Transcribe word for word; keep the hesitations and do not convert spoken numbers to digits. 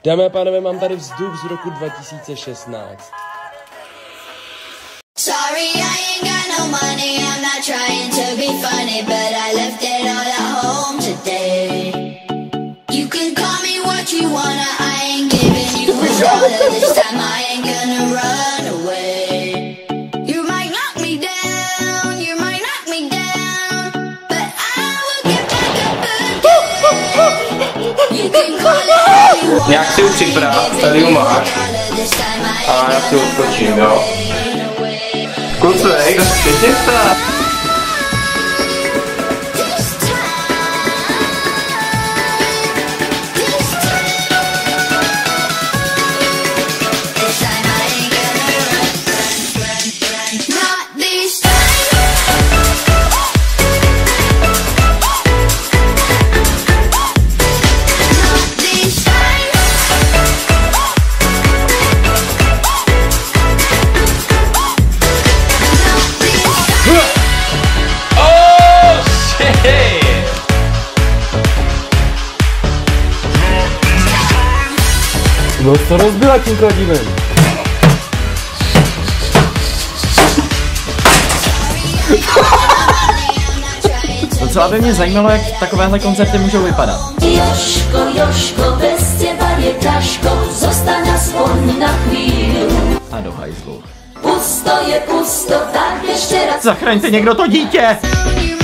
Dámy a pánové, mám tady Vzduch z roku dva tisíce šestnáct. Sorry, I ain't got no money, I'm not trying to be funny, but I left it all at home today. You can call me what you wanna, I ain't giving you a dollar this time, I ain't gonna run away. You might knock me down, you might knock me down, but I will get back up again. You can call it you want. Nějak si už připrav, tady ho máš. A já si odskočím, jo. Kluci, všichni jste. No to rozbila tím kladivem. Docela by mě zajímalo, jak takovéhle koncerty můžou vypadat. Joško, Joško, bez těba je ťažko, zostaň aspoň na chvíli. A do hajzlu. Pusto je pusto, tak ještě raz. Zachraňte někdo to dítě!